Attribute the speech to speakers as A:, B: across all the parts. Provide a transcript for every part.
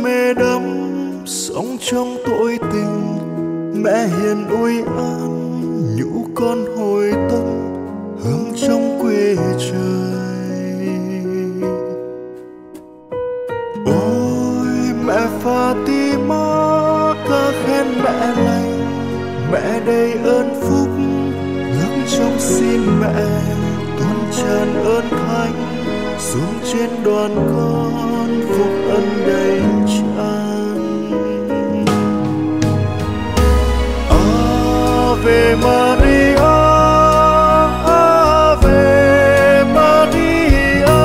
A: mê đắm sống trong tội tình. Mẹ hiền ôi an nhũ con hồi tâm hướng trong quê trời. Ôi mẹ Fatima ca khen mẹ lành, mẹ đầy ơn phúc ngước trong xin mẹ tuôn tràn ơn thánh xuống trên đoàn con phúc ân đầy tràn. Ave Maria, Ave Maria,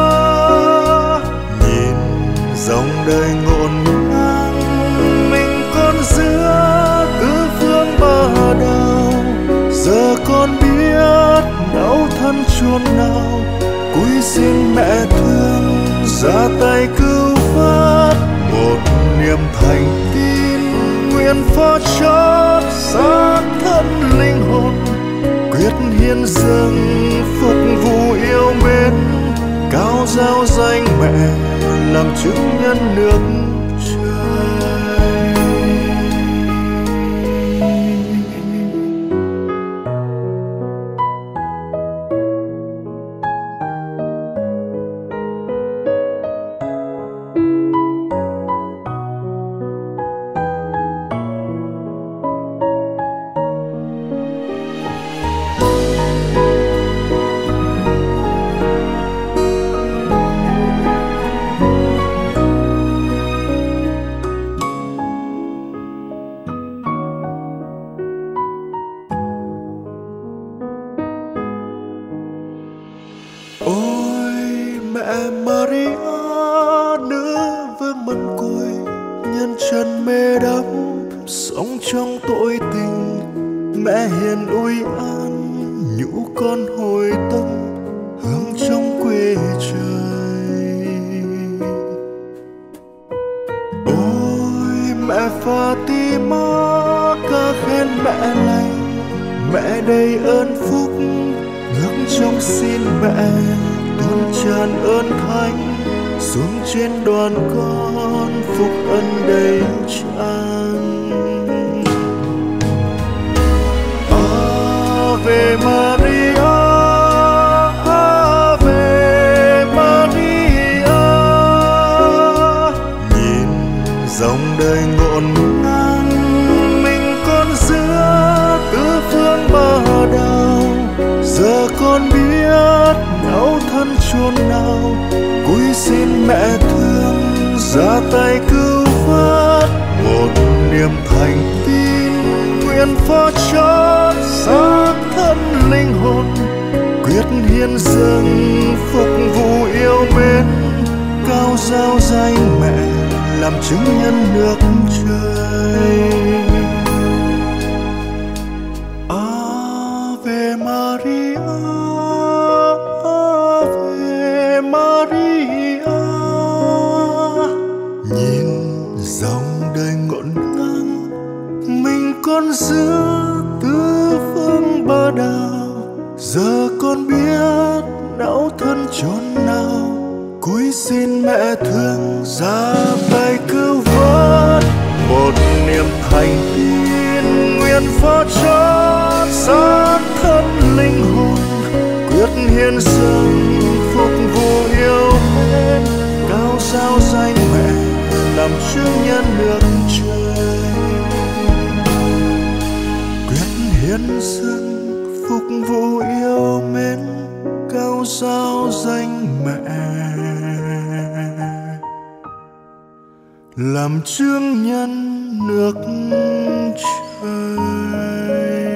A: nhìn dòng đời ngổn ngang mình con giữa tứ phương bờ đào. Giờ con biết đau thân chốn nào, cúi xin mẹ thương ra tay cứu vớt. Một niềm thành tín nguyện phó chót xác thân linh hồn, quyết hiến dâng phục vụ yêu mến, cao giao danh mẹ làm chứng nhân nước trời. Ôi mẹ Maria nữ vương mân côi, nhân trần mê đắm sống trong tội tình. Mẹ hiền ôi an nhũ con hồi tâm hướng trong quê trời. Ôi mẹ Fatima ca khen mẹ lành, mẹ đầy ơn phúc ngước trong xin mẹ tuôn tràn ơn thánh xuống trên đoàn con phúc ân đầy tràn. Ave Maria, Ave Maria, nhìn dòng đời ngổn ngang mình con giữa tứ phương bờ đào. Giờ con biết đau thân chốn nào, cúi xin mẹ thương ra tay cứu vớt. Một niềm thành tín nguyện phó chót xác thân linh hồn, quyết hiến dâng phục vụ yêu mến, cao giao danh mẹ làm chứng nhân nước trời. Ave Maria, Ave Maria, nhìn dòng đời ngổn ngang mình con giữa tứ phương bờ đào. Giờ con biết đau thân chốn nào, cúi xin mẹ thương ra tay cứu vớt. Một niềm thành tín nguyện phó chót xác thân linh hồn, quyết hiến dâng phục vụ yêu mến, cao giao danh mẹ làm chứng nhân nước trời. Quyết hiến dâng phục vụ yêu mến, cao giao danh mẹ làm chứng nhân nước trời.